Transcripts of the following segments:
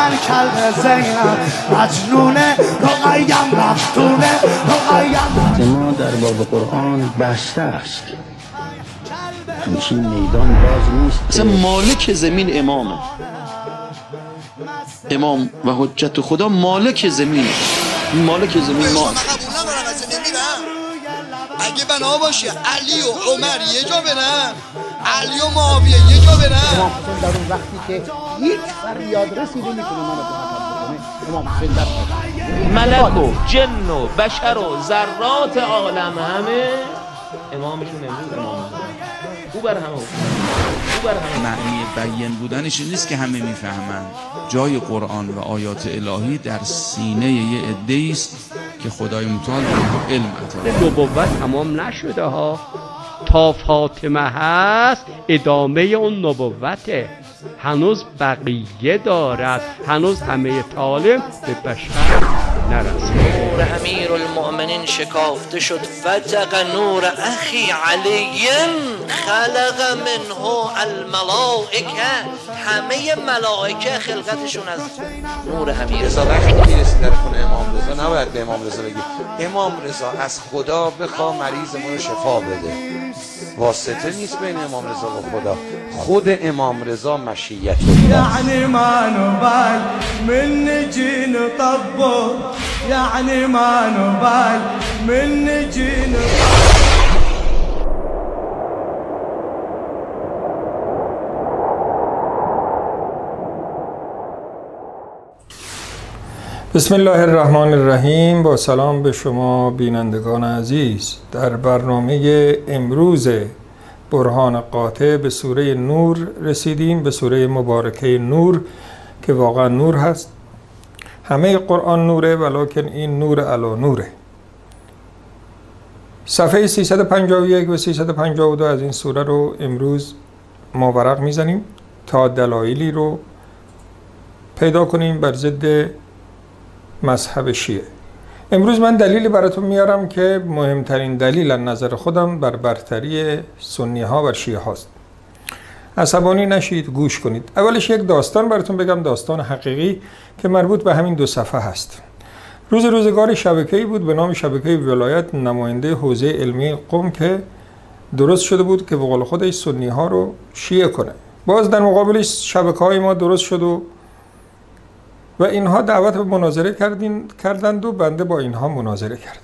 من کلب زینم مجنونه رقیم مفتونه رقیم. ما در باب قرآن بسته است، همچین میدان باز نیست. مثلا مالک زمین امامه، امام و حجت خدا مالک زمینه، مالک زمین ما. اگه بنا باشه علی و عمر یه جا برن، علی و معاویه یه جا برن. امام حسین در اون وقتی که هیچ فریاد رسی نمیتونه منو بکنه، امام حسین در ملک و جن و بشر و ذرات عالم همه امامشون امروز امام او بر همه معنی بیان بودنش نیست که همه میفهمن. جای قرآن و آیات الهی در سینه یه عده‌ای است که خدای متعال به علم عطا. نبوت تمام نشده ها، تا فاطمه هست ادامه اون نبوته، هنوز بقیه دارد، هنوز همه طالب به بشر نرسید. نور امیر المؤمنین شکافته شد، فتق نور اخی علی خلق منه الملائکه. همه ملائکه خلقتشون از نور امیر. رضا وقتی میرسی در خونه امام رضا نباید به امام رضا بگی امام رضا از خدا بخوا مریضمون رو شفا بده. واسطه نیست بین امام رضا و خدا، خود امام رضا مشیت. یعنی ما نبال من نجی نطبق، یعنی ما نبال من نجی نطبق. بسم الله الرحمن الرحیم. با سلام به شما بینندگان عزیز. در برنامه امروز برهان قاطع به سوره نور رسیدیم، به سوره مبارکه نور که واقعا نور هست. همه قرآن نوره، ولکن این نور علی نوره. صفحه 351 و 352 از این سوره رو امروز ماورق میزنیم تا دلایلی رو پیدا کنیم بر ضد مذهب شیعه. امروز من دلیلی براتون میارم که مهمترین دلیل از نظر خودم بر برتری سنی ها بر شیعه هاست. عصبانی نشید، گوش کنید. اولش یک داستان براتون بگم، داستان حقیقی که مربوط به همین دو صفحه هست. روزگار شبکه‌ای بود به نام شبکه ولایت، نماینده حوزه علمی قم که درست شده بود که به قول خودش سنی ها رو شیعه کنه. باز در مقابلش شبکه‌های ما درست شد و اینها دعوت به مناظره کردند و بنده با اینها مناظره کردم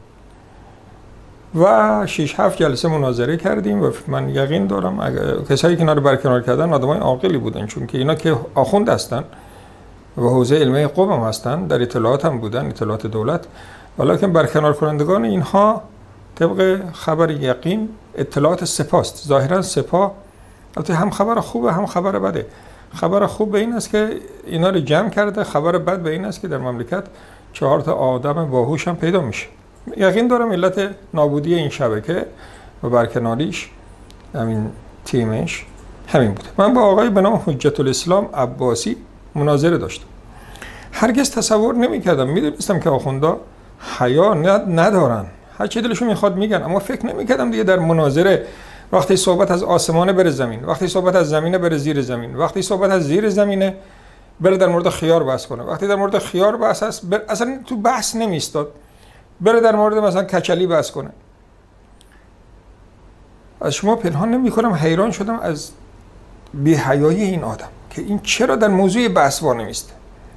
و 6-7 جلسه مناظره کردیم و من یقین دارم کسایی که اینا رو برکنار کردن آدمای عاقلی بودن، چون که اینا که آخوند هستن و حوزه علمی قم هم هستن، در اطلاعات هم بودن، اطلاعات دولت، ولیکن برکنار کنندگان اینها طبق خبر یقین اطلاعات سپاست. ظاهرا سپاه البته هم خبر خوبه هم خبر بده. خبر خوب به این است که اینا رو جمع کرده، خبر بد به این است که در مملکت 4 تا آدم باهوش هم پیدا میشه. یقین دارم علت نابودی این شبکه و برکناریش همین تیمش همین بوده. من با آقای به نام حجت الاسلام عباسی مناظره داشتم. هرگز تصور نمی‌کردم، میدونستم که آخوندا حیا ندارن، هر چی دلشون میخواد میگن، اما فکر نمی‌کردم دیگه در مناظره وقتی صحبت از آسمانه بره زمین، وقتی صحبت از زمینه بره زیر زمین، وقتی صحبت از زیر زمینه بره در مورد خیار بحث کنه، وقتی در مورد خیار بحث هست اصلا تو بحث نمیستاد بره در مورد مثلا کچلی بحث کنه. از شما پنهان نمی‌کنم حیران شدم از بی‌حیایی این آدم که این چرا در موضوع بحث وار نمیسته.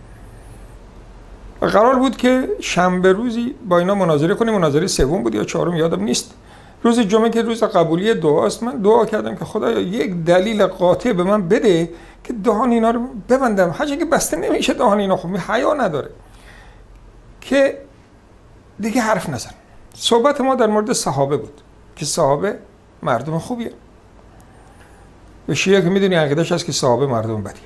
و قرار بود که شنبه روزی با اینا مناظره کنیم، مناظره سوم بود یا چهارم یادم نیست. روز جمعه که روز قبولی دعاست، من دعا کردم که خدایا یک دلیل قاطع به من بده که دهان اینا رو ببندم. هرچی که بسته نمیشه دهان اینا، خب حیا نداره که دیگه حرف نزن. صحبت ما در مورد صحابه بود که صحابه مردم خوبیه. و شیعه که میدونی عقیده‌اش هست که صحابه مردم بدیه.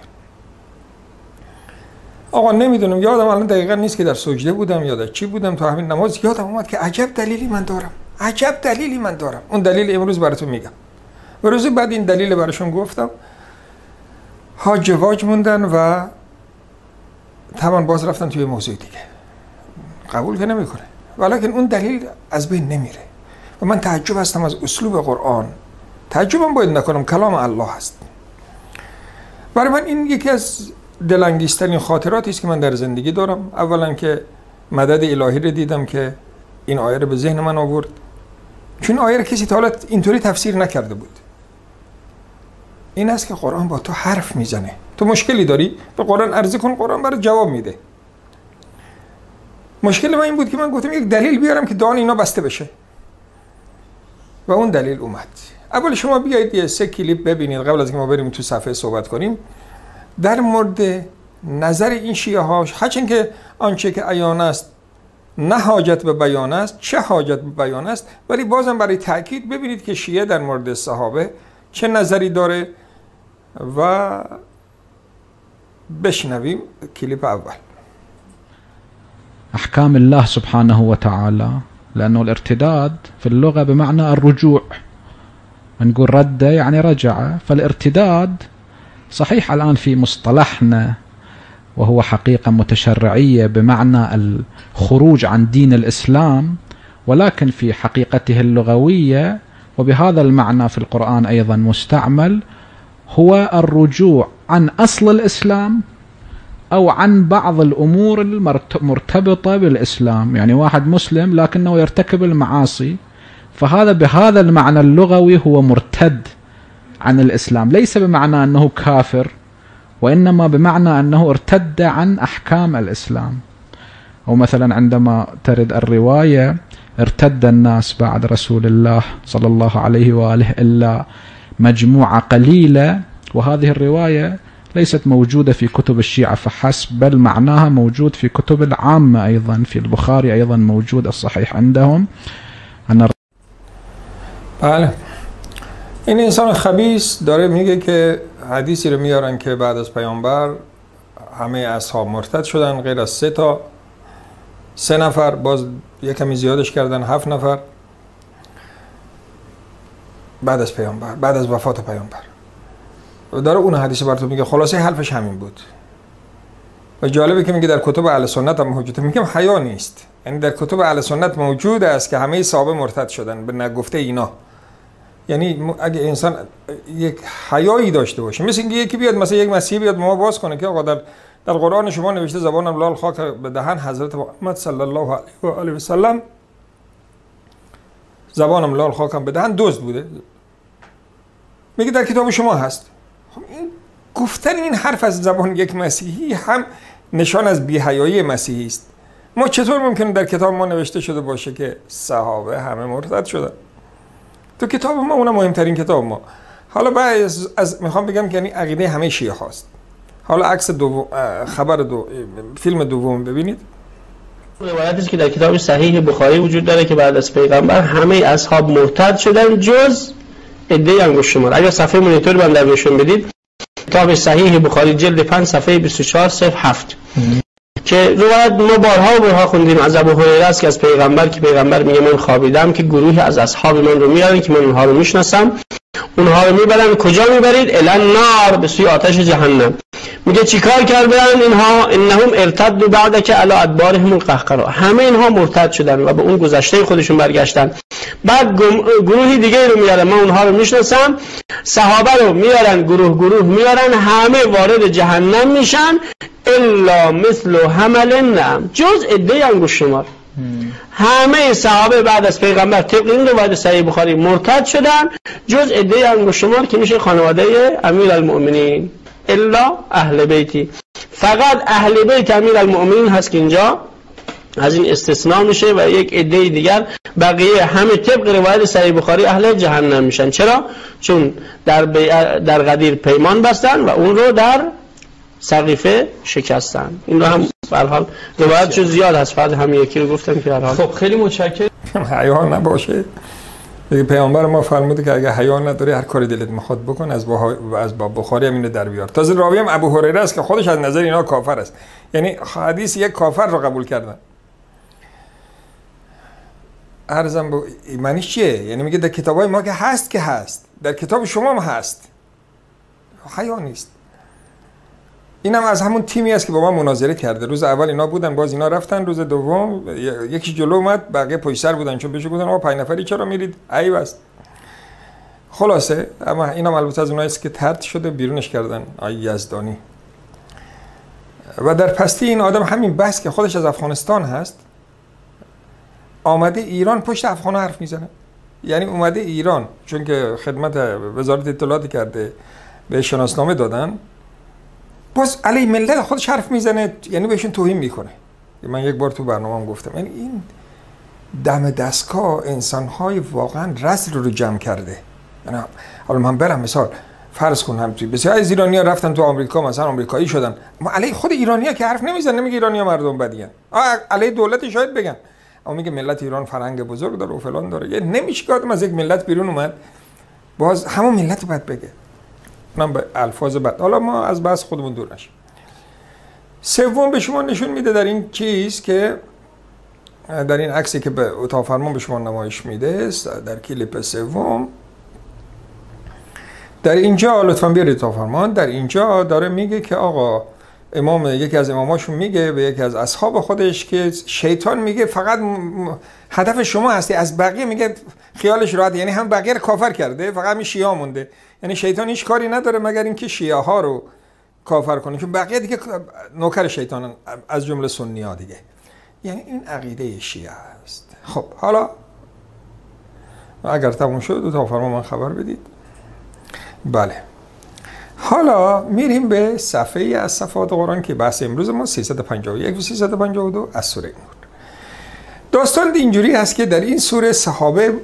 آقا نمیدونم، یادم الان دقیقا نیست که در سجده بودم یا در چی بودم، تو همین نماز یادم اومد که عجب دلیلی من دارم. اون دلیل امروز براتون میگم. و روز بعد این دلیل براشون گفتم، حاج واج موندن و تمام باز رفتن توی موضوع دیگه. قبول که نمیکنه، ولیکن اون دلیل از بین نمیره. و من تعجب هستم از اسلوب قرآن. تعجبم باید نکنم، کلام الله هست. برای من این یکی از دلانگیزترین خاطراتی است که من در زندگی دارم. اولا که مدد الهی رو دیدم که این آیه رو به ذهن من آورد، چون آیه رو کسی تا حالا اینطوری تفسیر نکرده بود. این است که قرآن با تو حرف میزنه، تو مشکلی داری به قرآن عرضه کن، قرآن برات جواب میده. مشکل من این بود که من گفتم یک دلیل بیارم که دهان اینا بسته بشه و اون دلیل اومد. اول شما بیایید یه 3 کلیپ ببینید قبل از اینکه ما بریم تو صفحه صحبت کنیم در مورد نظر این شیعه ها، هرچند که آنچه که عیان است نه حاجت به بیان است چه حاجت به بیان است، ولی بازم برای تأکید ببینید که شیعه در مورد صحابه چه نظری داره و بشنویم کلیپ اول. أحكام الله سبحانه وتعالى، لأنه الارتداد في اللغة بمعنى الرجوع، نقول رد يعني رجع، فالارتداد صحيح الآن في مصطلحنا وهو حقيقة متشرعية بمعنى الخروج عن دين الإسلام، ولكن في حقيقته اللغوية وبهذا المعنى في القرآن أيضا مستعمل هو الرجوع عن أصل الإسلام أو عن بعض الأمور المرتبطة بالإسلام. يعني واحد مسلم لكنه يرتكب المعاصي، فهذا بهذا المعنى اللغوي هو مرتد عن الإسلام، ليس بمعنى أنه كافر، وإنما بمعنى أنه ارتد عن أحكام الإسلام. أو مثلا عندما ترد الرواية ارتد الناس بعد رسول الله صلى الله عليه وآله إلا مجموعة قليلة، وهذه الرواية ليست موجودة في كتب الشيعة فحسب، بل معناها موجود في كتب العامة أيضا، في البخاري أيضا موجود الصحيح عندهم. بله، این انسان خبیث داره میگه که حدیثی رو میارن که بعد از پیامبر همه اصحاب مرتد شدن غیر از 3 نفر، باز یک کمی زیادش کردن 7 نفر بعد از پیامبر، بعد از وفات پیامبر. داره اون حدیث براتون میگه، خلاصه حرفش همین بود. و جالبه که میگه در کتب اهل سنت هم موجوده. میگم حیا نیست، یعنی در کتب اهل سنت موجود است که همه صحابه مرتد شدن به نگفته اینا. یعنی اگه انسان یک حیایی داشته باشه، مثل اینکه یکی بیاد مثلا یک مسیحی بیاد ما باز کنه که آقا در قرآن شما نوشته زبانم لال خاک به دهن حضرت محمد صلی الله علیه و آله و سلم، زبانم لال خاکم به دهن دزد بوده، میگه در کتاب شما هست. خب این گفتن این حرف از زبان یک مسیحی هم نشان از بی‌حیایی مسیحی است. ما چطور ممکنه در کتاب ما نوشته شده باشه که صحابه همه مرتد شدن؟ تو کتاب ما، اونم مهمترین کتاب ما. حالا بعد از میخوام بگم که یعنی عقیده همه شیعه هاست. حالا عکس خبر فیلم دوم ببینید. روایتی که در کتاب صحیح بخاری وجود داره که بعد از پیغمبر همه اصحاب مرتد شدن جز عده انگشت شمار. اگر صفحه مونیتور من در نشون بدید، کتاب صحیح بخاری جلد 5 صفحه 24 صفحه 7 که روایت ما بارها خوندیم از ابو هریره است که از پیغمبر، که پیغمبر میگه من خوابیدم که گروهی از اصحاب من رو میارن که من اونها رو میشناسم، اونها رو میبرن کجا میبرید؟ الی النار، به سوی آتش جهنم. میگه چیکار کردن اینها؟ انهم ارتدوا بعد که علی ادبارهم القهقرا، همه اینها مرتد شدن و به اون گذشته خودشون برگشتن. بعد گروهی دیگه رو میارن، من اونها رو میشناسم، صحابه رو میارن گروه میارن، همه وارد جهنم میشن الا مثل حمل نعم، جز عده انگشت شمار. همه صحابه بعد از پیغمبر طبق این روایت صحیح بخاری مرتد شدن جز عده انگشت شمار که میشه خانواده امیرالمؤمنین، الا اهل بیتی. فقط اهل بیت امیرالمؤمنین هست که اینجا از این استثناء میشه و یک عده دیگر بقیه همه طبق روایت صحیح بخاری اهل جهنم میشن. چرا؟ چون در غدیر پیمان بستن و اون رو در سقیفه شکستن. این رو هم به هر حال روایتش زیاد هست، فقط هم یکی رو گفتم که هر حال. خب خیلی متشکرم. حیا نباشه. پیامبر ما فرموده که اگه حیا نداری هر کاری دلت میخواد بکن، از باب بخاری هم اینو در بیار. تازه راوی هم ابو هریره است که خودش از نظر اینا کافر است، یعنی حدیث یک کافر رو قبول کردن. عرضم با معنیش چیه؟ یعنی میگه در کتابای ما که هست، در کتاب شما هم هست. حیا نیست. اینم از همون تیمی است که با من مناظره کرده. روز اول اینا بودن، باز اینا رفتن، روز دوم یکی جلو اومد، بقیه پشت سر بودن، چون بهش گفتن آقا 5 نفری چرا میرید؟ عیب است. خلاصه اما اینم البته از اونایی است که طرد شده بیرونش کردن. آی یزدانی و در پستی این آدم همین بس که خودش از افغانستان هست آمده ایران پشت افغان حرف میزنه. یعنی اومده ایران چون که خدمت وزارت اطلاعاتی کرده به شناسنامه دادن، باز علی ملت خودش حرف میزنه، یعنی بهشون توهین میکنه. من یک بار تو برنامه‌ام گفتم یعنی این دم دستگاه انسان‌های واقعا رذل رو جمع کرده. یعنی حالا من برم مثال فرض کن هم توی بسیاری از ایرانی‌ها رفتن تو آمریکا مثلا آمریکایی شدن، اما علی خود ایرانی‌ها که حرف نمیزنه، نمیگه ایرانی‌ها مردم بدیان، علی دولت شاید بگن، اما میگه ملت ایران فرهنگ بزرگ داره و فلان داره. یعنی نمیشه که از یک ملت بیرون اومد باز همون ملت بد بگه، من به الفاظ بد. حالا ما از بحث خودمون دور نشیم. سوم به شما نشون میده در این چیز که در این عکسی که به اتاق فرمان به شما نمایش میده در کلیپ سوم، در اینجا لطفاً بیارید اتاق فرمان، در اینجا داره میگه که آقا امام یکی از اماماشون میگه به یکی از اصحاب خودش که شیطان میگه فقط هدف شما هستی، از بقیه میگه خیالش راحت، یعنی هم بقیه رو کافر کرده فقط همین شیعه مونده. یعنی شیطان هیچ کاری نداره مگر اینکه شیعه ها رو کافر کنه، چون بقیه دیگه نوکر شیطانن از جمله سنی ها دیگه. یعنی این عقیده شیعه است. خب حالا اگر تموم شد اتاق فرمان من خبر بدید. بله حالا میریم به صفحه از صفحات قرآن که بحث امروز ما 351 و 352 از سوره نور. داستان اینجوری هست که در این سوره صحابه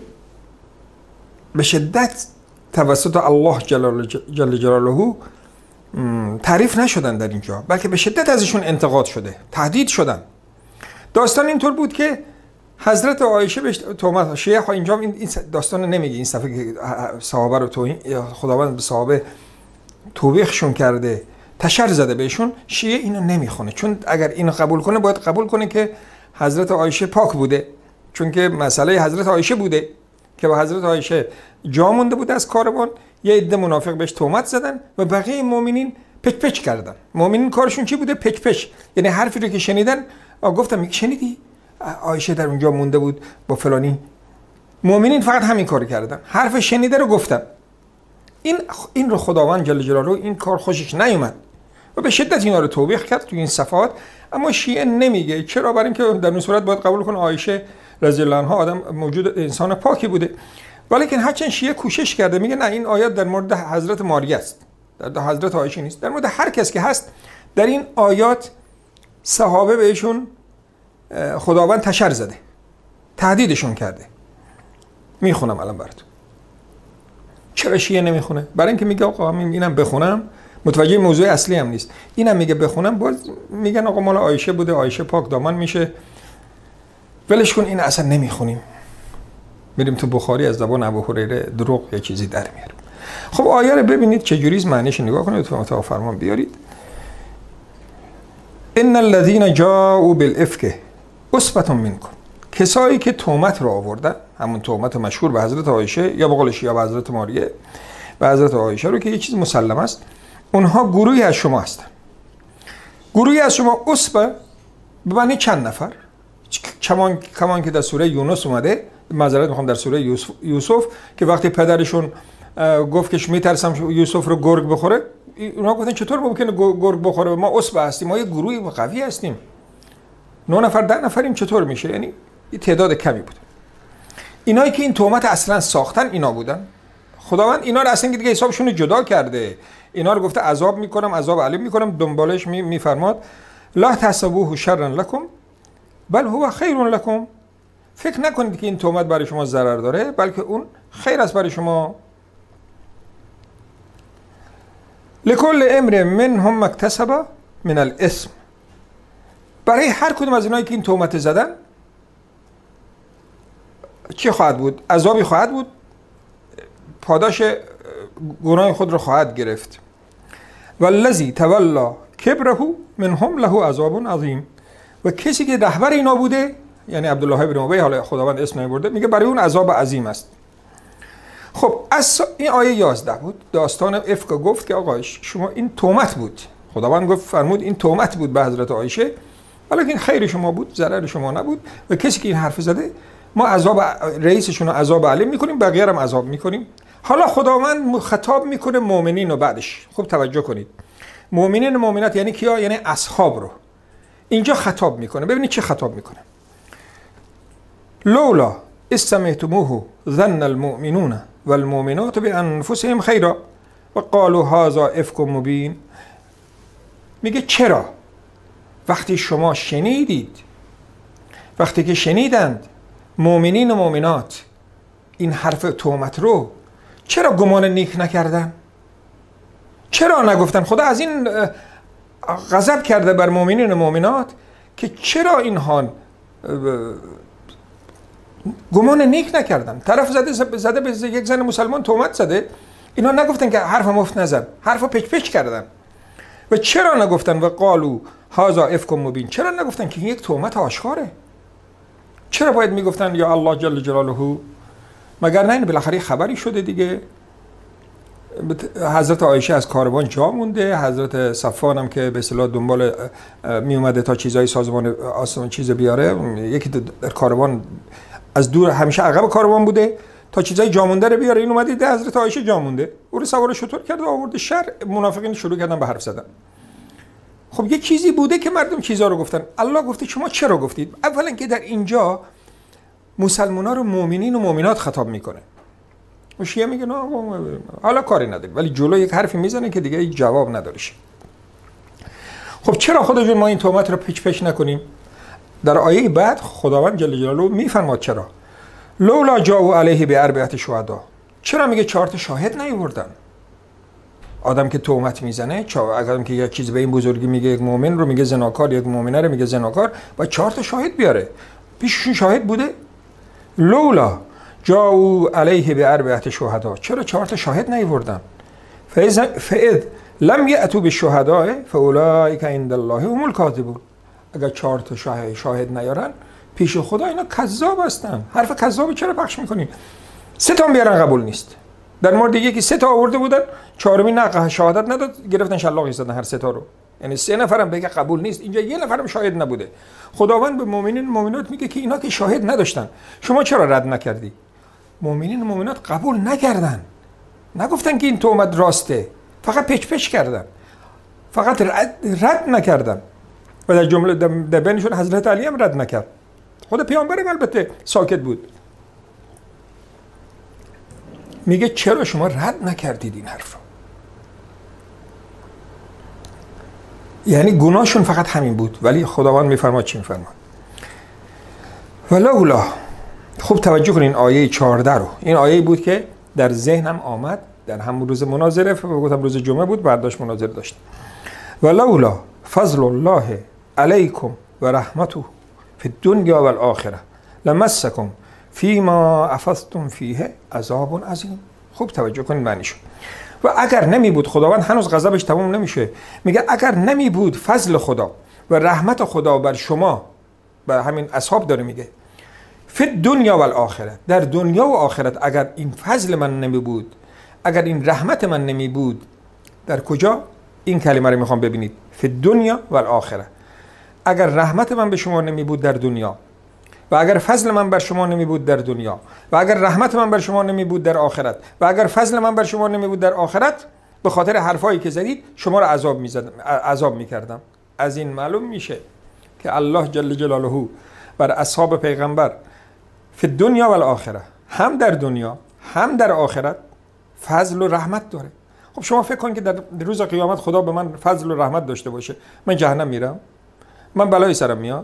به شدت توسط الله جل جلاله تعریف نشدن در اینجا، بلکه به شدت ازشون انتقاد شده، تهدید شدن. داستان اینطور بود که حضرت عایشه به تهمت، شیخ اینجا این داستان نمیگه، این صفحه که صحابه رو خداوند به صحابه توبیخشون کرده، تشر زده بهشون، شیعه اینو نمیخونه، چون اگر اینو قبول کنه باید قبول کنه که حضرت عایشه پاک بوده، چون که مسئله حضرت عایشه بوده که با حضرت عایشه جا مونده بود از کاروان، یه عده منافق بهش تهمت زدن و بقیه مؤمنین پچ پچ کردن. مؤمنین کارشون چی بوده؟ پچ پچ، یعنی حرفی رو که شنیدن گفتم شنیدی عایشه در اونجا مونده بود با فلانی. مؤمنین فقط همین کار کردن، حرف شنیده رو گفتن. این رو خداوند جل جلاله این کار خوشش نیومد و به شدت اینا رو توبیخ کرد تو این صفحات. اما شیعه نمیگه، چرا؟ برای اینکه در این صورت باید قبول کنه عایشه رضی الله عنها آدم موجود انسان پاکی بوده. ولیکن هرچند شیعه کوشش کرده میگه نه این آیات در مورد حضرت ماریه است، در حضرت عایشه نیست، در مورد هر کس که هست. در این آیات صحابه بهشون خداوند تشر زده، تهدیدشون کرده. میخونم الان براتون. چرا شیعه نمیخونه؟ برای اینکه میگه آقا اینم بخونم متوجه موضوع اصلی هم نیست، اینم میگه بخونم باز میگن آقا مال عایشه بوده، عایشه پاک دامن میشه، ولش کن، این اصلا نمیخونیم. میریم تو بخاری از زبان ابو هریره دروغ یه چیزی در میاریم. خب آیه رو ببینید چه جوریه، معنیش نگاه کنید، تو اتاق فرمان بیارید. ان الذين جاءوا بالافك عصبة منكم، کسایی که تهمت رو آوردن، همون تهمت مشهور به حضرت عایشه یا به قول شیعه به حضرت ماریه و حضرت عایشه رو که یه چیز مسلم است، اونها گروهی از شما هستن. گروهی از شما، عصبه به معنی چند نفر، کمان که در سوره یونس اومده، معذرت میخوام در سوره یوسف که وقتی پدرشون گفت که میترسم یوسف رو گرگ بخوره، اونا گفتن چطور ممکنه گرگ بخوره، ما عصبه هستیم، ما یه گروهی قوی هستیم، 9 نفر 10 نفریم، چطور میشه؟ یعنی یه تعداد کمی بود. اینایی که این تهمت اصلا ساختن اینا بودن. خداوند اینا رو اصلا دیگه حسابشون رو جدا کرده، اینا رو گفته عذاب میکنم، عذاب علیم میکنم. دنبالش میفرماد لا تحسبوه شرا لكم بل هو خیر لكم، فکر نکنید که این تهمت برای شما ضرر داره، بلکه اون خیر است برای شما. لكل امر منهم اکتسب من الاثم، برای هر کدوم از اینایی که این تهمت زدن چی خواهد بود؟ عذابی خواهد بود، پاداش گناه خود رو خواهد گرفت. والذی تولی کبره منهم له عذاب عظیم، و کسی که رهبر اینا بوده یعنی عبدالله ابن ابی، حالا خداوند اسم نمیبرده، میگه برای اون عذاب عظیم است. خب این آیه 11 بود، داستان افک گفت که آقا شما این تهمت بود، خداوند گفت فرمود این تهمت بود به حضرت عایشه، ولی این خیر شما بود، ضرر شما نبود، و کسی که این حرف زده ما عذاب رئیسشون رو عذاب علیم میکنیم، بقیه هم عذاب میکنیم. حالا خداوند خطاب میکنه مؤمنین و بعدش، خوب توجه کنید، مؤمنین و مؤمنات یعنی کیا؟ یعنی اصحاب رو اینجا خطاب میکنه. ببینید چه خطاب میکنه. لولا استمعتموه ظن المؤمنون والمؤمنات بانفسهم خیرا و قالوا هذا افک مبین. میگه چرا وقتی شما شنیدید، وقتی که شنیدند مؤمنین و مؤمنات این حرف تهمت رو، چرا گمان نیک نکردن؟ چرا نگفتن؟ خدا از این غضب کرده بر مؤمنین و مؤمنات که چرا اینها گمان نیک نکردن. طرف زده به یک زن مسلمان تهمت زده، اینا نگفتن که حرف مفت نزن، حرف پچ کردن. و چرا نگفتن و قالو هذا افک مبین؟ چرا نگفتن که یک تهمت آشکاره؟ چرا باید میگفتن یا الله جل جلاله؟ مگر نه این بالاخره خبری شده دیگه. حضرت عایشه از کاروان جا مونده، حضرت صفوان هم که به اصطلاح دنبال می اومده تا چیزای سازمان آسمان چیز بیاره، یکی در کاروان از دور همیشه عقب کاروان بوده تا چیزای جا مونده رو بیاره، این اومده ده حضرت عایشه جا مونده، او رو سوار شتر کرد و آورد شهر. منافقین شروع کردن به حرف زدن. خب یه چیزی بوده که مردم چیزا رو گفتن. الله گفته شما چرا گفتید؟ اولا که در اینجا مسلمان‌ها رو مؤمنین و مؤمنات خطاب میکنه. و شیعه میگه نه حالا کاری نداره، ولی جلو یک حرفی میزنه که دیگه جواب نداره. خب چرا خدا جون ما این تهمت رو پچ نکنیم؟ در آیه بعد خداوند جل جلاله میفرماد چرا. لولا جاءوا علیه باربعه شهدا. چرا میگه 4 تا شاهد نیاوردن؟ آدم که تهمت میزنه، آدم که یک چیز به این بزرگی میگه، یک مؤمن رو میگه زناکار، یک مؤمنه رو میگه زناکار، با 4 تا شاهد بیاره. پیششون شاهد بوده؟ لولا جاءوا علیه باربعه شهدا. چرا 4 تا شاهد نیاوردن؟ فاذ لم یأتوا بالشهداء فاولئک عند الله هم الکاذبون. اگر 4 تا شاهد نیارن پیش خدا اینا کذاب هستن. حرف کذاب چرا پخش میکنین؟ 3 تا بیارن قبول نیست. در مورد یکی 3 تا آورده بودن، 4می نه شهادت نداد، گرفتن شلاق زدن هر 3 تا رو. یعنی 3 نفرم بگه قبول نیست، اینجا 1 نفرم شاهد نبوده. خداوند به مؤمنین و مؤمنات میگه که اینا که شاهد نداشتن، شما چرا رد نکردی؟ مؤمنین و مؤمنات قبول نکردن، نگفتن که این تهمت راسته، فقط پچ کردن، فقط رد نکردن. و در جمله در بینشون حضرت علی هم رد نکرد. خود پیامبرم البته ساکت بود. میگه چرا شما رد نکردید این حرف رو؟ یعنی گناهشون فقط همین بود، ولی خداوند میفرماد چی میفرماد؟ ولولا. خوب توجه کنین آیه 14 رو. این آیه بود که در ذهنم آمد در همون روز مناظره، گفتم روز جمعه بود، برداشت مناظره داشت. ولولا فضل الله علیکم و رحمته فی الدنیا و الاخره لمسکم فیما افضتم فیه عذاب عظیم. خوب توجه کنین معنیشو. و اگر نمی بود، خداوند هنوز غضبش تمام نمیشه، میگه اگر نمی بود فضل خدا و رحمت خدا بر شما، بر همین اصحاب داره میگه، فی الدنیا و الاخره، در دنیا و آخرت، اگر این فضل من نمی بود، اگر این رحمت من نمی بود، در کجا؟ این کلمه رو میخوام ببینید، فی الدنیا و الاخره. اگر رحمت من به شما نمی بود در دنیا، و اگر فضل من بر شما نمی بود در دنیا، و اگر رحمت من بر شما نمی بود در آخرت، و اگر فضل من بر شما نمی بود در آخرت، به خاطر حرفایی که زدید شما را عذاب میکردم. از این معلوم میشه که الله جل جلاله بر اصحاب پیغمبر فی دنیا و الاخره، هم در دنیا هم در آخرت فضل و رحمت داره. خب شما فکر کن که در روز قیامت خدا به من فضل و رحمت داشته باشه، من جهنم میرم، من بلای سرم میاد.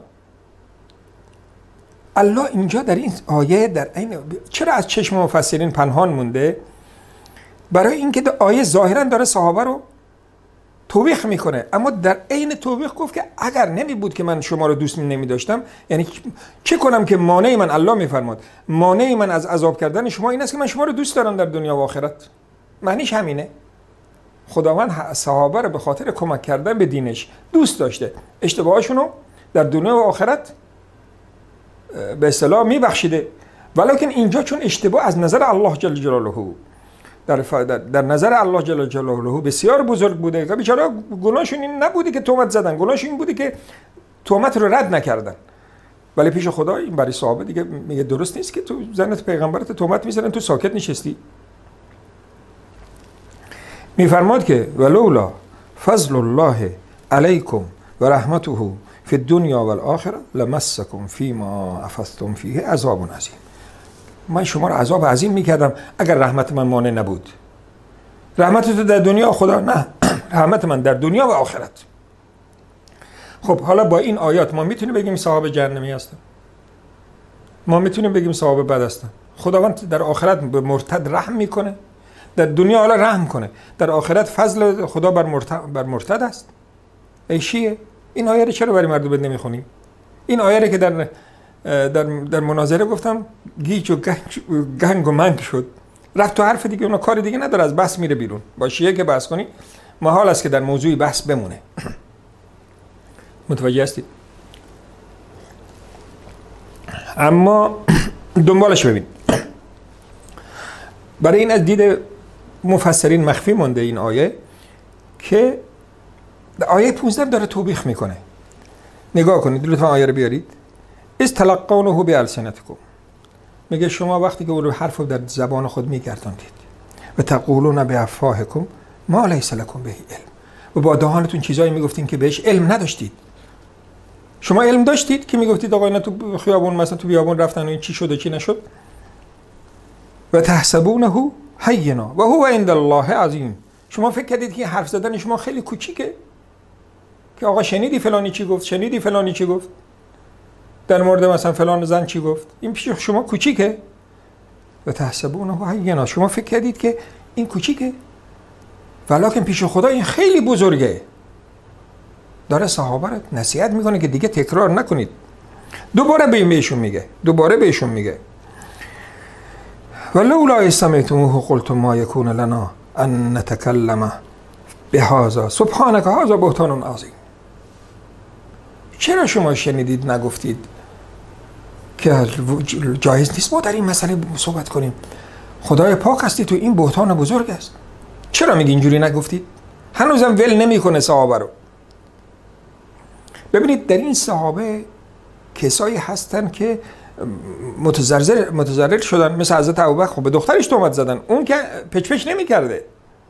الله اینجا در این آیه در این چرا از چشم مفسرین پنهان مونده؟ برای اینکه در آیه ظاهرا داره صحابه رو توبیخ میکنه، اما در عین توبیخ گفت که اگر نمی بود که من شما رو دوست نمی داشتم، یعنی چه کنم که مانع من، الله میفرماد مانع من از عذاب کردن شما این است که من شما رو دوست دارم در دنیا و آخرت. معنیش همینه. خداوند صحابه رو به خاطر کمک کردن به دینش دوست داشته، اشتباهاشون رو در دنیا و آخرت به اصطلاح میبخشیده. ولیکن اینجا چون اشتباه از نظر الله جل جلاله، در نظر الله جل جلاله بسیار بزرگ بوده، که بیچاره گناهشون این نبوده که تهمت زدن، گناهشون این بوده که تهمت رو رد نکردن. ولی پیش خدا این برای صحابه دیگه میگه درست نیست که تو زنت پیغمبرت تهمت میزنن تو ساکت نشستی. میفرماد که ولولا فضل الله علیکم و رحمته فی الدنیا و الاخره لمسکم فیما افضتم فیه عذاب عظیم. من شما را عذاب عظیم میکردم اگر رحمت من مانع نبود. رحمت تو در دنیا خدا؟ نه، رحمت من در دنیا و آخرت. خب حالا با این آیات ما میتونیم بگیم صحابه جهنمی هستن؟ ما میتونیم بگیم صحابه بد هستن؟ خداوند در آخرت به مرتد رحم میکنه؟ در دنیا حالا رحم کنه، در آخرت فضل خدا بر مرتد است؟ ای شیعه، این آیه رو چرا برای مردم نمیخونیم؟ این آیه رو که در مناظره گفتم گیج و گنگ و منگ شد، رفت تو حرف دیگه، اونا کار دیگه نداره، از بحث میره بیرون. با شیعه که بحث کنی محال است که در موضوعی بحث بمونه. متوجه هستید؟ اما دنبالش ببین. برای این از دید مفسرین مخفی مونده این آیه که آیه 15 داره توبیخ میکنه. نگاه کنید، لطفا آیه رو بیارید. استلقونه بالسنتکم، میگه شما وقتی که اون حرف رو در زبان خود میگرداندید و تقولون بافواهکم ما لیس لکم به علم، و با دهانتون چیزایی میگفتین که بهش علم نداشتید. شما علم داشتید که میگفتید آقا اینا تو خیابون مثلا تو بیابون رفتن و این چی شد و چی نشد؟ و تحسبونه هینا و هو عند الله عظیم. شما فکر کردید که حرف زدن شما خیلی کوچیکه، که آقا شنیدی فلانی چی گفت، شنیدی فلانی چی گفت، در مورد مثلا فلان زن چی گفت، این پیش شما کوچیکه. و تحسبونه هینا، شما فکر کردید که این کوچیکه، ولکن پیش خدا این خیلی بزرگه. داره صحابه رو نصیحت میکنه که دیگه تکرار نکنید. دوباره بهشون میگه ولولا استمعتموه قلتم ما یکون لنا ان نتکلم بهذا سبحانك هذا بهتان عظیم. چرا شما شنیدید نگفتید که جایز نیست ما در این مسئله صحبت کنیم؟ خدای پاک هستی، تو این بهتان بزرگ است. چرا میگی اینجوری نگفتید؟ هنوزم ول نمیکنه صحابه رو. ببینید در این صحابه کسایی هستن که متضرر شدن، مثل حضرت ابوبکر. خب به دخترش تهمت زدن، اون که پچ نمی‌کرده.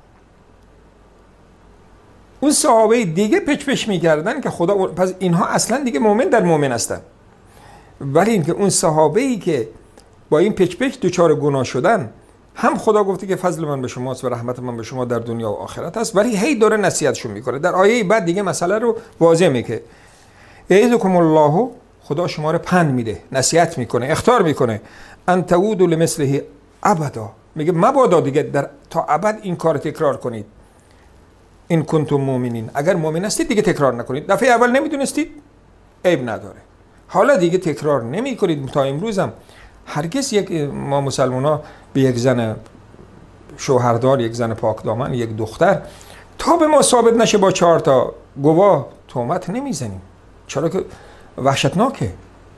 اون صحابه دیگه پچ می‌کردن که خدا، پس اینها اصلا دیگه مؤمن در مؤمن هستن. ولی اینکه اون صحابه‌ای که با این پچ دوچار گناه شدن، هم خدا گفته که فضل من به شماست و رحمت من به شما در دنیا و آخرت است، ولی هی داره نصیحتشون میکنه. در آیه بعد دیگه مسئله رو واضح میگه. یعظکم الله، خدا شما رو پند میده، نصیحت میکنه، اخطار میکنه. ان تعودوا لمثله ابدا، میگه مبادا دیگه تا ابد این کار تکرار کنید. این کنتم مؤمنین، اگر مؤمن هستید دیگه تکرار نکنید. دفعه اول نمیدونستید، عیب نداره، حالا دیگه تکرار نمیکنید. تا امروز هم هرگز ما مسلمان‌ها به یک زن شوهردار، یک زن پاکدامن، یک دختر، تا به ما ثابت نشه با 4 تا گواه تهمت نمیزنیم. چرا که وحشتناکه.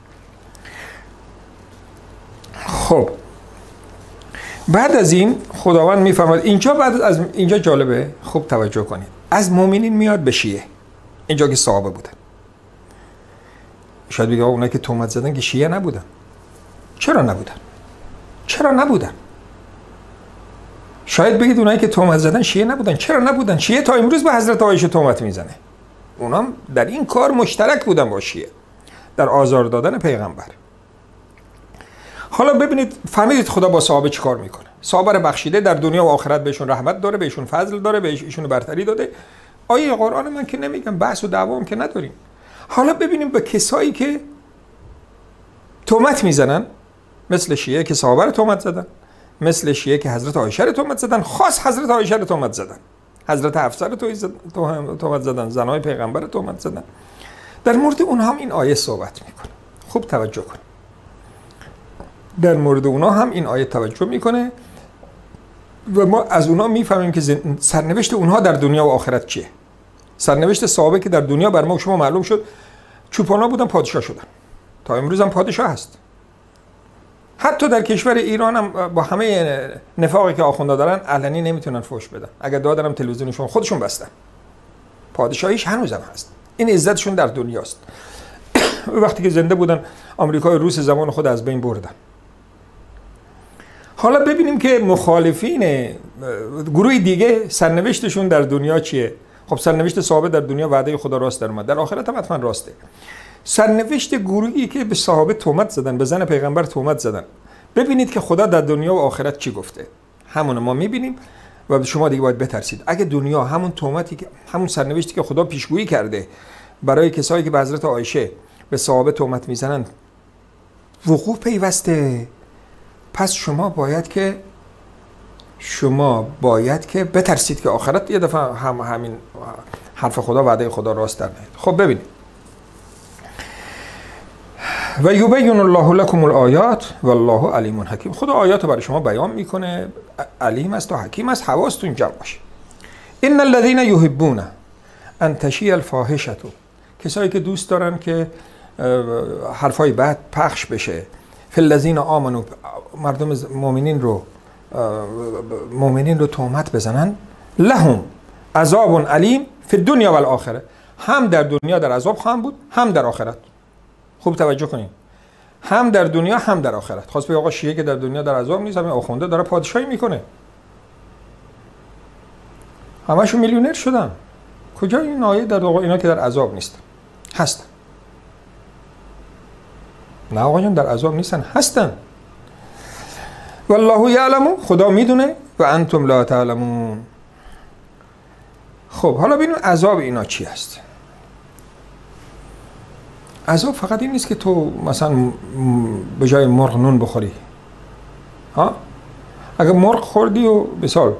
خب بعد از این خداوند میفرماید اینجا، بعد از اینجا جالبه، خوب توجه کنید، از مؤمنین میاد به شیعه. اینجا که صحابه بودن، شاید بگه اونایی که تهمت زدن که شیعه نبودن. چرا نبودن؟ شاید بگید اونایی که تهمت زدن شیعه نبودن. چرا نبودن؟ شیعه تا امروز به حضرت عایشه تهمت میزنه. اونام در این کار مشترک بودن با شیعه، در آزار دادن پیغمبر. حالا ببینید، فهمیدید خدا با صحابه چی کار میکنه. صحابه رو بخشیده، در دنیا و آخرت بهشون رحمت داره، بهشون فضل داره، بهشون برتری داده. آیه قرآن من که نمیگم، بحث و دعوام که نداریم. حالا ببینیم به کسایی که تهمت میزنن، مثل شیعه که صحابه رو تهمت زدن، مثل شیعه که حضرت عایشه رو تهمت زدن، خاص حضرت عایشه رو تهمت زدن، حضرت حفصه رو تهمت زدن، زنای پیغمبر رو تهمت زدن. در مورد اونها هم این آیه صحبت میکنه. خوب توجه کن. در مورد اونها هم این آیه توجه میکنه و ما از اونها میفهمیم که سرنوشت اونها در دنیا و آخرت چیه. سرنوشت صحابه که در دنیا بر ما و شما معلوم شد، چوپانا بودن، پادشاه شدن، تا امروز هم پادشاه هست. حتی در کشور ایران هم با همه نفاقی که آخوندا دارن، علنی نمیتونن فحش بدن. اگر دادن تلویزیونشون خودشون بستن. پادشاهیش هنوزم هست. این عزتشون در دنیاست. وقتی که زنده بودن، آمریکا و روس زمان خود از بین بردن. حالا ببینیم که مخالفین گروه دیگه سرنوشتشون در دنیا چیه. خب سرنوشت صحابه در دنیا وعده خدا راست در اومد، در آخرت هم حتما راسته. سرنوشت گروهی که به صحابه تهمت زدن، به زن پیغمبر تهمت زدن، ببینید که خدا در دنیا و آخرت چی گفته. همون ما میبینیم و شما دیگه باید بترسید. اگه دنیا همون تهمتی که همون سرنوشتی که خدا پیشگویی کرده برای کسایی که به حضرت عایشه به صحابه تهمت میزنن وقوع پیوسته، پس شما باید که بترسید که آخرت یه دفعه همین حرف خدا وعده خدا راست در نیاد. خب ببینید و یبین الله لكم الآیات والله علیم حکیم. خدا آیات رو برای شما بیان میکنه، علیم است و حکیم است. حواستون جمع باشه. ان الذين يحبون ان تشیع الفاحشه، کسایی که دوست دارن که حرفای بد پخش بشه، فی الذین آمنوا، مردم مؤمنین رو تهمت بزنن، لهم عذاب علیم فی الدنیا والآخره، هم در دنیا در عذاب خواهم بود، هم در آخرت. خوب توجه کنین، هم در دنیا هم در آخرت. خواست بگه آقا شیعه که در دنیا در عذاب نیست، همین آخونده داره پادشاهی میکنه، همشون میلیونر شدن. کجا این آیه در اینا که در عذاب نیست هستن؟ نه آقایان در عذاب نیستن، هستن. والله یعلم، خدا میدونه، و انتم لا تعلمون. خب حالا ببینیم عذاب اینا چی هست. عذاب فقط این نیست که تو مثلا به جای مرغ نون بخوری. ها؟ اگه مرغ خوردی و مثال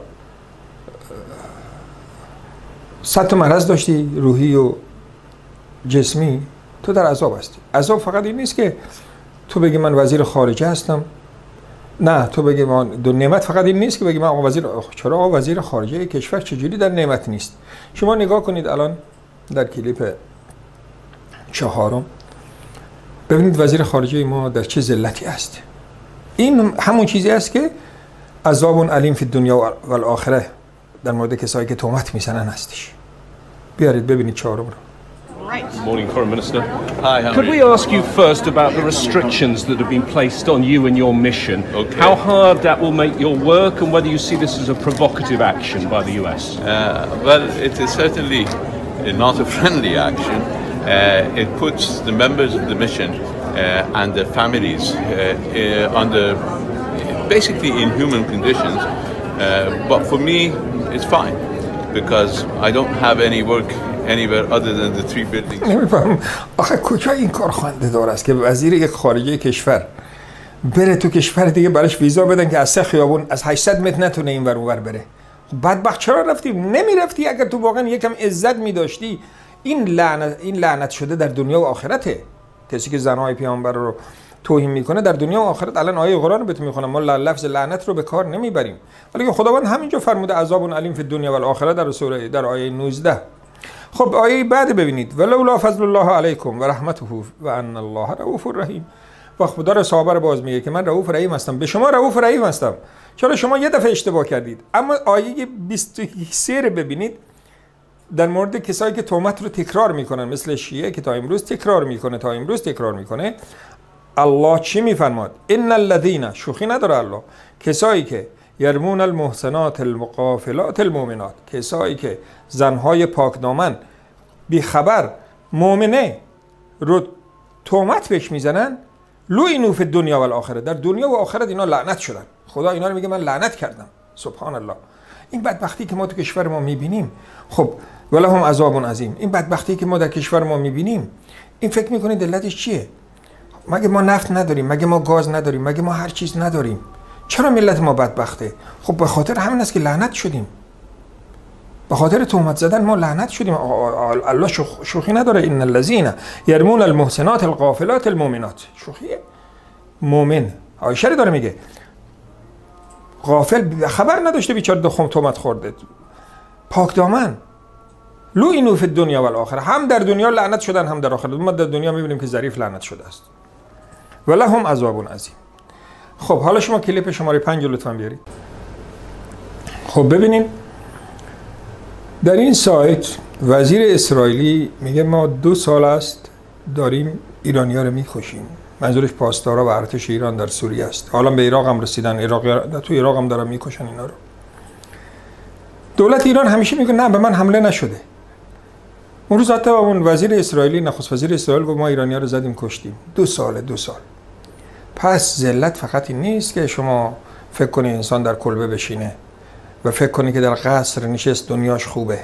100 تا مرض داشتی روحی و جسمی، تو در عذاب هستی. عذاب فقط این نیست که تو بگی من وزیر خارجه هستم، نه تو بگی من دو نعمت فقط این نیست که بگی من آقا وزیر، چرا آقا وزیر خارجه کشور چجوری در نعمت نیست؟ شما نگاه کنید الان در کلیپ 4 ببینید وزیر خارجه ما در چه ذلتی است. این همون چیزی است که عذاب علیم فی الدنیا و الاخره در مورد کسایی که تهمت میزنن هستش. بیارید ببینید 4 رو. Good morning, Foreign Minister. Hi, could we ask you first about the restrictions that have been placed on you and your mission? Okay. How hard that will make your work, and whether you see this as a provocative action by the US? Well, it is certainly not a friendly action. It puts the members of the mission and their families under basically inhuman conditions. But for me, it's fine because I don't have any work anywhere other than the 3 buildings. نمی‌فهم آخه کجا این کار خوانده دار است که وزیر یک خارجه کشور بره تو کشور دیگه براش ویزا بدن که از 3 خیابون از 800 متر نتونه این ور اون ور بره. بدبخت چرا رفتی؟ نمیرفتی اگر تو واقعا یکم عزت می‌داشتی. این لعنت شده در دنیا و آخرته. کسی که زنهای پیامبر رو توهین میکنه در دنیا و آخرت. الان آیه قرآن رو بهتون میخونم، ما لفظ لعنت رو به کار نمیبریم، ولی خداوند همینجا فرموده عذاب علیم فی الدنیا و الاخره در سوره در آیه 19. خب آیه بعد ببینید، ولولا فضل الله علیکم و رحمته و ان الله رؤوف رحیم. و خدا رو صحابه رو باز میگه که من رؤوف رحیم هستم، به شما رؤوف رحیم هستم. چرا شما یه دفعه اشتباه کردید. اما آیه 23 رو ببینید در مورد کسایی که تهمت رو تکرار میکنن، مثل شیعه که تا امروز تکرار میکنه. الله چی میفرماد؟ ان الذين، شوخی نداره الله، کسایی که یرمون المحسنات الغافلات المؤمنات، کسایی که زنهای پاکدامن بی خبر مؤمنه رو تهمت بهش میزنن، لعنوا فی الدنیا و الاخره، در دنیا و آخرت اینا لعنت شدن. خدا اینا رو میگه من لعنت کردم. سبحان الله. این بدبختی که ما تو کشور ما میبینیم، خب ولهم عذاب عظیم، این بدبختی که ما در کشور ما میبینیم، این فکر میکنید علتش چیه؟ مگه ما نفت نداریم؟ مگه ما گاز نداریم؟ مگه ما هر چیز نداریم؟ چرا ملت ما بدبخته؟ خب به خاطر همین است که لعنت شدیم. به خاطر تهمت زدن ما لعنت شدیم. الله شوخی نداره. ان الذين يرمون المحسنات الغافلات المؤمنات، شوخیه. مؤمن عایشه داره میگه غافل، خبر نداشته بیچاره تهمت خورده، پاک دامن، لعنوا فی الدنیا و الاخره، هم در دنیا لعنت شدن هم در آخرت. ما در دنیا میبینیم که ظریف لعنت شده است. ولهم عذاب عظیم. خب حالا شما کلیپ شماره 5 لطفا بیارید. خب ببینیم در این سایت وزیر اسرائیلی میگه ما 2 سال است داریم ایرانی‌ها رو میکشیم. منظورش پاسدارا و ارتش ایران در سوریه است. حالا به عراق هم رسیدن، تو عراق هم دارن میکشن اینا رو. دولت ایران همیشه میگه نه به من حمله نشده. اون روز حتی اون وزیر اسرائیلی، نخست وزیر اسرائیل گفت ما ایرانی‌ها رو زدیم کشتیم. 2 سال. پس ذلت فقط این نیست که شما فکر کنی انسان در کلبه بشینه و فکر کنی که در قصر نشست دنیاش خوبه.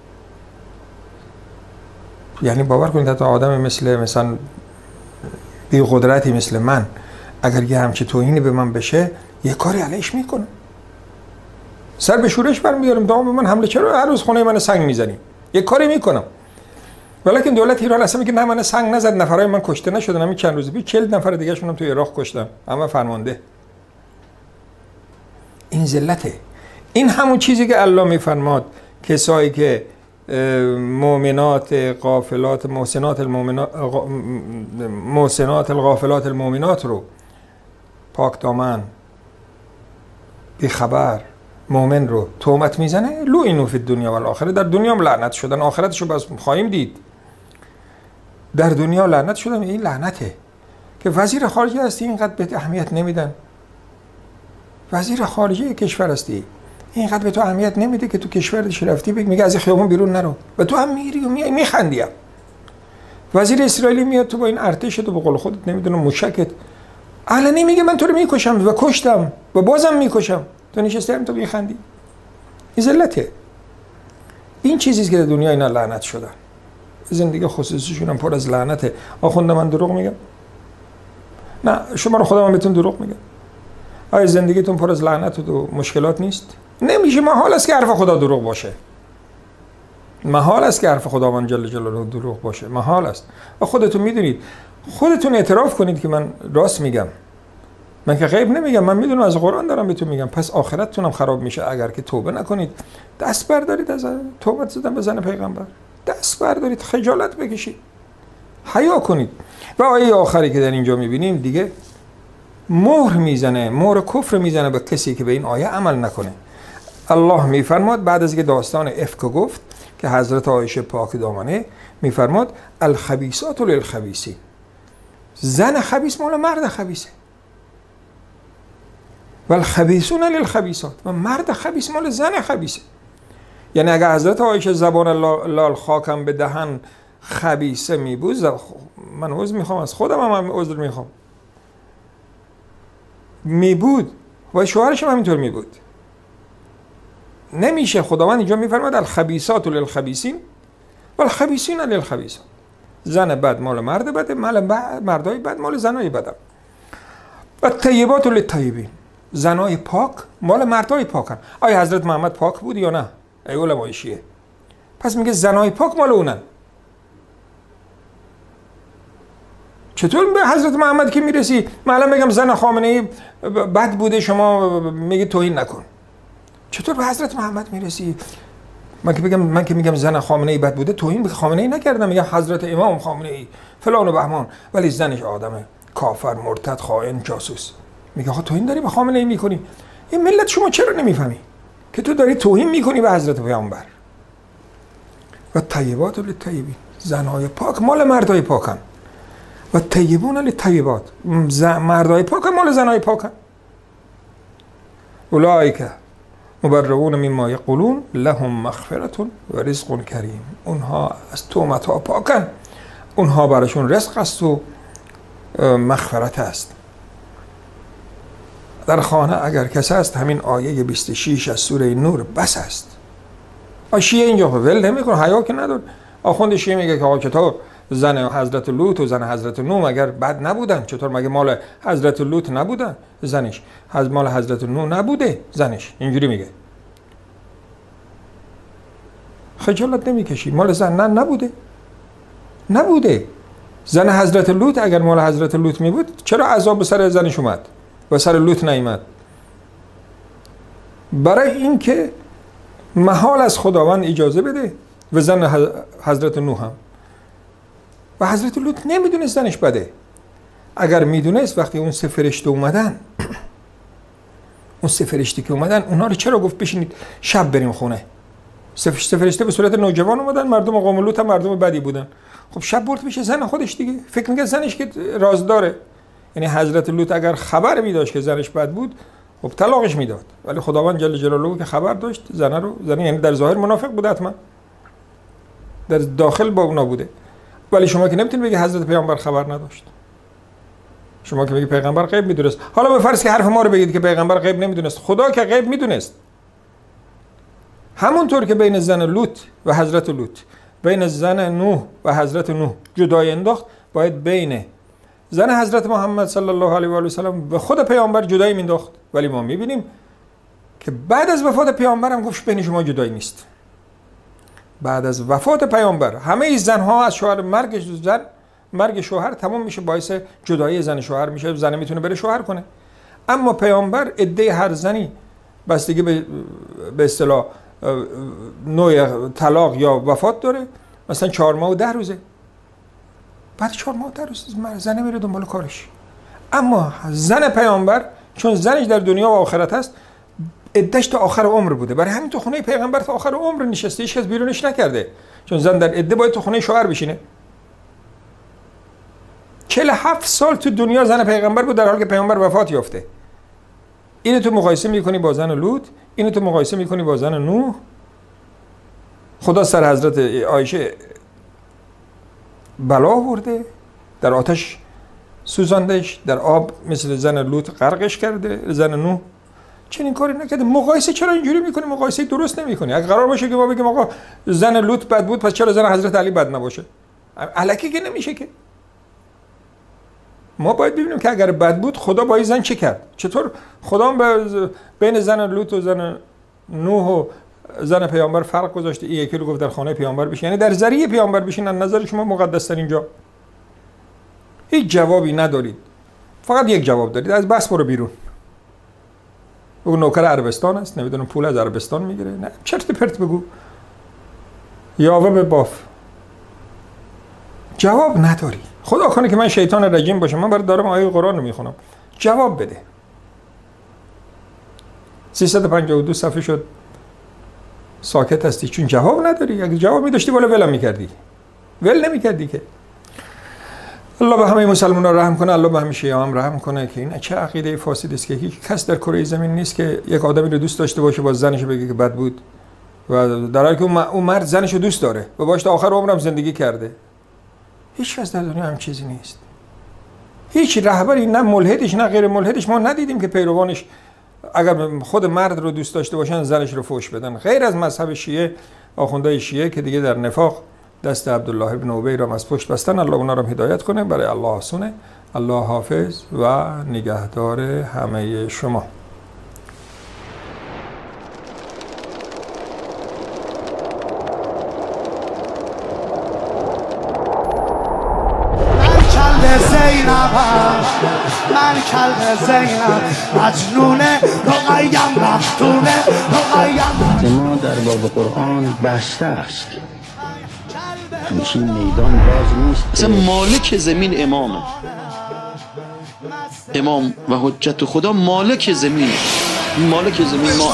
یعنی باور کنید حتی آدم مثلا بی قدرتی مثل من اگر یه همچه توهینی به من بشه یه کاری علیش میکنم، سر به شورش برمیدارم، دام به من حمله، چرا هر روز خونه من سنگ میزنی؟ یه کاری میکنم. ولیکن دولت ایران اصلا میگه نه من سنگ نزد، نفرای من کشته نشدن، همین چند روز پیش 40 نفر دیگه شونم تو عراق کشتن، همه فرمانده. این ذلته. این همون چیزی که الله میفرماد کسایی که مؤمنات غافلات محسنات الغافلات المؤمنات رو پاک دامن بی خبر مؤمن رو تهمت میزنه، لعنوا فی الدنیا و الاخره، در دنیا هم لعنت شدن، آخرتشو بس خواهیم دید. در دنیا لعنت شدن. این لعنته که وزیر خارجه هستی اینقدر به اهمیت نمیدن. وزیر خارجه کشور هستی اینقدر به تو اهمیت نمیده که تو کشورش رفتی میگه از خیابون بیرون نرو و تو هم میری و میخندی. وزیر اسرائیلی میاد تو با این ارتش تو به قول خودت نمیدونم موشکت علنی میگه من تو رو میکشم و کشتم و بازم میکشم، تو نشستی هم تو میخندی. این ذلته. این چیزیه که در دنیا اینا لعنت شدن. زندگی خصوصیشون هم پر از لعنته. آخونده من دروغ میگم؟ نه، شما رو خدا من بهتون دروغ میگم. آیا زندگیتون پر از لعنت و مشکلات نیست؟ نمیشه. محال است که حرف خدا دروغ باشه. محال است که حرف خداوند جل جلاله دروغ باشه. محال است. و خودتون میدونید. خودتون اعتراف کنید که من راست میگم. من که غیب نمیگم، من میدونم از قرآن دارم بهتون میگم. پس آخرتتونم خراب میشه اگر که توبه نکنید. دست بردارید از توبه زدن به زن پیغمبر. دست بردارید، خجالت بکشید. حیا کنید. و آیه آخری که در اینجا میبینیم دیگه مهر میزنه، مهر کفر میزنه به کسی که به این آیه عمل نکنه. الله میفرماد بعد از که داستان افک گفت که حضرت عایشه پاک دامنه میفرماد الخبیثات للخبیثین، زن خبیث مال مرد خبیثه و الخبیثون للخبیثات، و مرد خبیث مال زن خبیثه. یعنی اگر حضرت عایشه زبان لال خاکم به دهن خبیثه میبود، من عذر میخوام از خودم، هم عذر میخوام، میبود و شوهرش هم همینطور میبود. نمیشه. خداوند اینجا میفرماد الخبیثات للخبیثین و الخبیثین للخبیثات، زن بد مال مرد بده، مردای بد مال زنای بد. و طیبات للطیبین، زنای پاک مال مردای پاکن. آیا حضرت محمد پاک بود یا نه؟ ای علمای شیعه. پس میگه زنای پاک مال اونن. چطور به حضرت محمد که میرسی من الان بگم زن خامنه ای بد بوده شما میگه توهین نکن؟ چطور به حضرت محمد میرسی؟ من که میگم زن خامنه ای بد بوده توهین به خامنه ای نکردم، میگم حضرت امام خامنه ای فلان و بهمان، ولی زنش آدمه کافر مرتد خائن جاسوس. میگه آقا توهین داری به خامنه ای میکنی؟ این ملت شما چرا نمیفهمی که تو داری توهین میکنی به حضرت پیامبر؟ و طیبات للطیبین، زنهای پاک مال مردای پاکن و طیبون للطیبات، مردای پاکن مال زنهای پاکن. اولئک مبرئون مما یقولون لهم مغفرة و رزق کریم، اونها از تهمت ها پاکن، اونها براشون رزق است و مغفرت است. در خانه اگر کس است همین آیه 26 از سوره نور بس است. شیعه اینجا ول نمیکنه، حیا که نداره. آخوند شیعه میگه که آقا چطور زن حضرت لوط و زن حضرت نوح مگر بد نبودن؟ چطور مگه مال حضرت لوط نبودن زنش؟ مال حضرت نوح نبوده زنش؟ اینجوری میگه. خجالت نمیکشی؟ مال زن نبوده. زن حضرت لوط اگر مال حضرت لوط میبود چرا عذاب سر زنش اومد و سر لوط نیامد؟ برای اینکه محال از خداوند اجازه بده و زن حضرت نوح هم. و حضرت لوط نمیدونست زنش بده. اگر میدونست وقتی اون سه فرشته اومدن اونا رو چرا گفت بشینید شب بریم خونه؟ سه فرشته به صورت نوجوان اومدن، مردم قوم لوط هم مردم بدی بودن. خب شب برد میشه زن خودش دیگه، فکر میگه زنش که رازداره. یعنی حضرت لوط اگر خبر میداشت که زنش بد بود خب طلاقش میداد، ولی خداوند جل جلاله که خبر داشت زن یعنی در ظاهر منافق بود حتما. در داخل با اونا بوده. ولی شما که نمیتونید بگی حضرت پیامبر خبر نداشت. شما که میگی پیغمبر غیب میدونست. حالا به فرض که حرف ما رو بگید که پیغمبر غیب نمیدونست، خدا که غیب میدونست. همونطور که بین زن لوط و حضرت لوط، بین زن نوح و حضرت نوح جدایی انداخت، باید بین زن حضرت محمد صلی الله علیه و آله و سلم و خود پیامبر جدایی مینداخت. ولی ما میبینیم که بعد از وفات پیامبر هم گفت بین شما جدایی نیست. بعد از وفات پیامبر همه زنها از شوهر مرگ شوهر تمام میشه، باعث جدایی زن شوهر میشه، زن میتونه بره شوهر کنه. اما پیامبر عده هر زنی بستگی به اصطلاح نوع طلاق یا وفات داره، مثلا 4 ماه و 10 روزه. بعد 4 ماه و 10 روز زن میره دنبال کارش. اما زن پیامبر چون زنش در دنیا و آخرت هست، عده‌اش تا آخر عمر بوده، برای همین تو خونه پیغمبر تا آخر عمر نشسته، هیچ کس بیرونش نکرده، چون زن در عده باید تو خونه شوهر بشینه. 47 سال تو دنیا زن پیغمبر بود در حالی که پیغمبر وفات یافته. اینو تو مقایسه میکنی با زن لوط، اینو تو مقایسه میکنی با زن نوح. خدا سر حضرت عایشه بلا آورده، در آتش سوزاندش، در آب مثل زن لوط غرقش کرده. زن نوح چنین کاری نکرده. مقایسه چرا اینجوری میکنی؟ مقایسه درست نمیکنی. اگه قرار باشه که ما بگیم آقا زن لوط بد بود، پس چرا زن حضرت علی بد نباشه؟ الکی که نمیشه که. ما باید ببینیم که اگر بد بود خدا با این زن چه کرد. چطور خدا بین زن لوط و زن نوح و زن پیامبر فرق گذاشته؟ این یکی رو گفت در خانه پیامبر بشین، یعنی در ذریعه پیامبر بشین. از نظر شما مقدس ترین جا. هیچ جوابی ندارید، فقط یک جواب دارید: از بس برو بیرون. اون نوکر عربستان است، نمیدونم پول از عربستان میگیره. نه چرت پرت بگو، یاوه به باف. جواب نداری. خدا کنه که من شیطان رجیم باشم، من برای دارم آیه قرآن رو میخونم. جواب بده. 352 صفحه شد ساکت هستی چون جواب نداری. اگه جواب میداشتی بالا ولم میکردی، ول نمیکردی که. الله به همه مسلمانان رحم کنه، الله به همه شیعه هم رحم کنه که این چه عقیده فاسد است که هیچ کس در کره زمین نیست که یک آدمی رو دوست داشته باشه باز زنش بگه که بد بود، و در حالی که اون مرد زنش رو دوست داره و باش تا آخر عمرم زندگی کرده. هیچ کس در دنیا هم چیزی نیست. هیچ رهبری، نه ملحدش نه غیر ملحدش، ما ندیدیم که پیروانش اگر خود مرد رو دوست داشته باشن زنش رو فحش بدن، غیر از مذهب شیعه، آخوندهای شیعه که دیگه در نفاق دست عبدالله ابن ابی را از پشت بستن. الله اونا رو هدایت کنه. برای الله آسونه. الله حافظ و نگهدار همه شما. من کلب زینب مجنونه رقیم مفتونه رقیم. ما در باب قرآن بسته است، همچین میدان باز نیست. اصلا مالک زمین امامه، امام و حجت خدا مالک زمین، مالک زمین ما.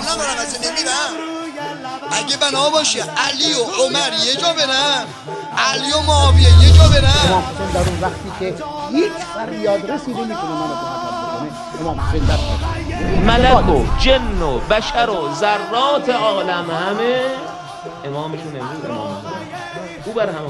اگه بنا باشه علی و عمر یه جا برن، علی و معاویه یه جا برن. امام حسین در اون وقتی که هیچ فریاد رسیده میکنه منو محبت بکنه، امام حسین در ملک و جن و بشر و ذرات عالم همه امامشون امروز امام او بر همه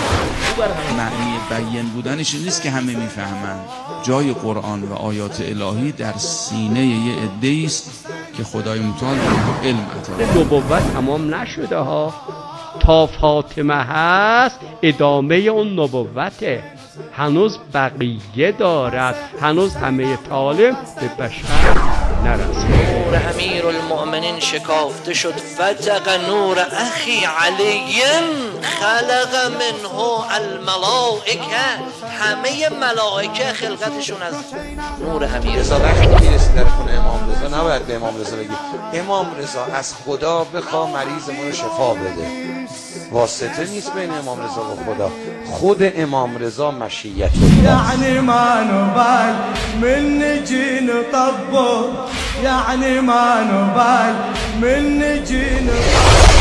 معنی بیان بودنش نیست که همه میفهمند. جای قرآن و آیات الهی در سینه یه عده‌ای است که خدای متعال به علم عطا. نبوت تمام نشده ها، تا فاطمه هست ادامه اون نبوته، هنوز بقیه دارد، هنوز همه طالب به بشر نرسید. نور امیر المؤمنین شکافته شد، فتق نور اخی علی خلق منه الملائکه. همه ملائکه خلقتشون از نور امیر. رضا وقتی میرسی در خونه امام رضا نباید به امام رضا بگی امام رضا از خدا بخوا مریضمون رو شفا بده. واسطه نیست بین امام رضا و خدا، خود امام رضا مشیت. یعنی ما نبال من نجی نطبق، یعنی ما نبال من نجی نطبق.